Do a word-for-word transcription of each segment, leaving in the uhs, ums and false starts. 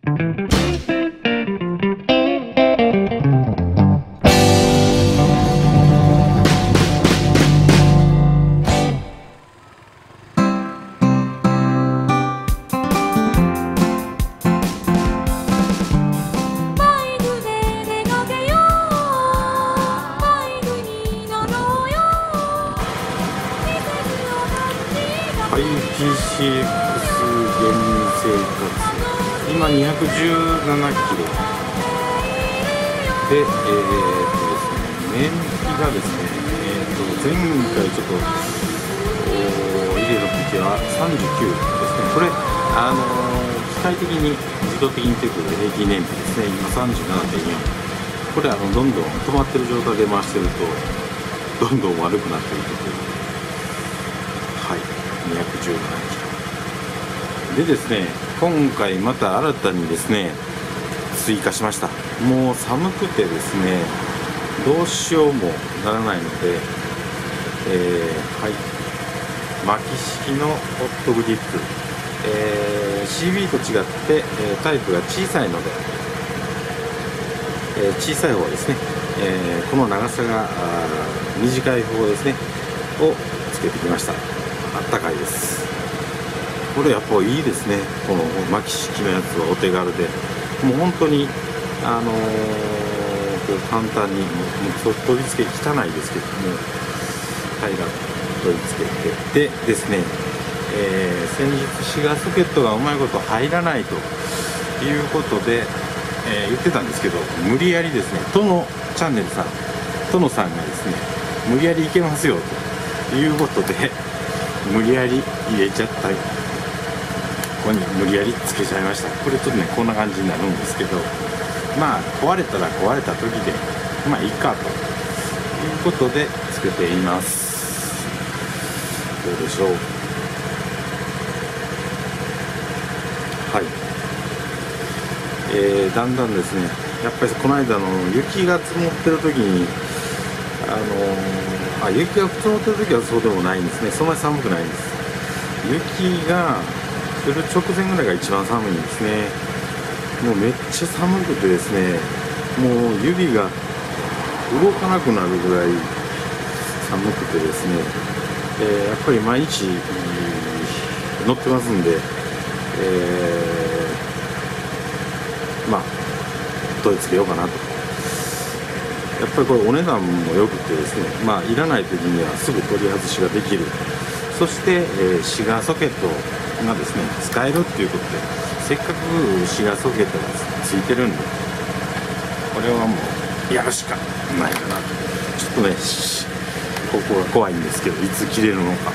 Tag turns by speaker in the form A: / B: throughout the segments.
A: アイピーシーエックス 減生活、今にひゃくじゅうななキロで、えー、っとですね、燃費がですね、えー、っと前回ちょっと入れた時はさんじゅうきゅうですね。これあのー、機械的に自動的に出てくる平均燃費ですね。今 さんじゅうななてんよん、これあのどんどん止まってる状態で回してるとどんどん悪くなっていくという、はい、にひゃくじゅうななキロでですね、今回また新たにですね追加しました。もう寒くてですねどうしようもならないので、えー、はい、巻き式のホットグリップ、えー、シービー と違って、えー、タイプが小さいので、えー、小さい方はですね、えー、この長さが短い方ですねをつけてきました。あったかいです。これやっぱいいですね。この巻き式のやつはお手軽で、もう本当にあのー、こう簡単にもう取り付け汚いですけども平ら取り付けてでですね、えー、先日シガーソケットがうまいこと入らないということで、えー、言ってたんですけど、無理やりですね、トノチャンネルさんトノさんがですね無理やりいけますよということで無理やり入れちゃった、ここに無理やりつけちゃいました。これちょっとねこんな感じになるんですけど、まあ壊れたら壊れた時でまあいいかということでつけています。どうでしょう。はい、えー、だんだんですね、やっぱりこの間の雪が積もってる時にあのー、あ雪が積もってる時はそうでもないんですね。そんなに寒くないんです。雪が降る直前ぐらいが一番寒いんですね。もうめっちゃ寒くてですね、もう指が動かなくなるぐらい寒くてですね、えー、やっぱり毎日乗ってますんで、えー、まあ取り付けようかなと。やっぱりこれお値段もよくてですね、まあいらない時にはすぐ取り外しができる。そして、えー、シガーソケットがですね使えるっていうことで、せっかくシガーソケットがついてるんで、これはもうやるしかないかなと。ちょっとねここが怖いんですけど、いつ切れるのか。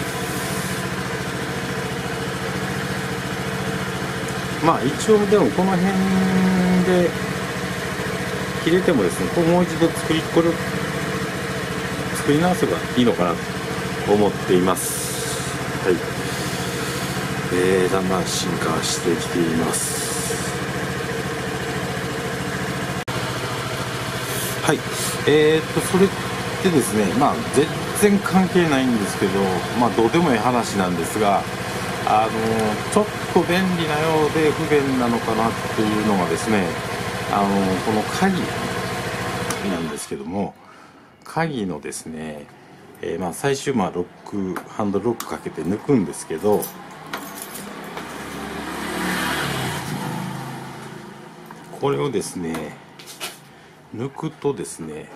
A: まあ一応でもこの辺で切れてもですね、これもう一度作りこれ作り直せばいいのかなと思っています。はい、えー、だんだん進化してきています。はい、えー、っとそれでですね、まあ全然関係ないんですけど、まあどうでもいい話なんですが、あのちょっと便利なようで不便なのかなっていうのがですね、あのこの鍵なんですけども、鍵のですね、えー、まあ最終まあロックハンドルロックかけて抜くんですけど、これをですね抜くとですね、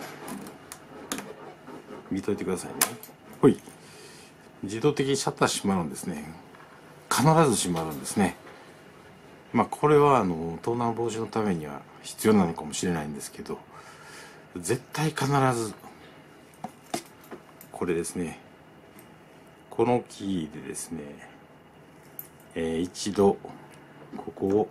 A: 見といてくださいね。ほい、自動的にシャッター閉まるんですね。必ず閉まるんですね。まあこれはあの盗難防止のためには必要なのかもしれないんですけど、絶対必ずこれですね、このキーでですね、えー、一度ここを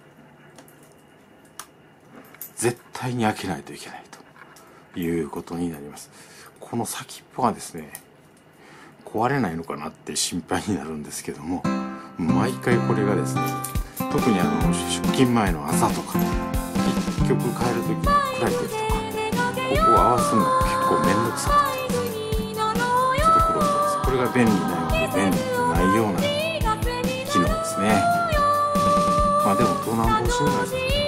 A: 絶対に開けないといけないということになります。この先っぽがですね壊れないのかなって心配になるんですけども、毎回これがですね、特にあの出勤前の朝とか結局帰る時に暗い時とか、ここを合わすのが結構面倒くさくてちょっと苦労してます。これが便利なような便利でないような機能ですね。 まあでも東南東進外ですね。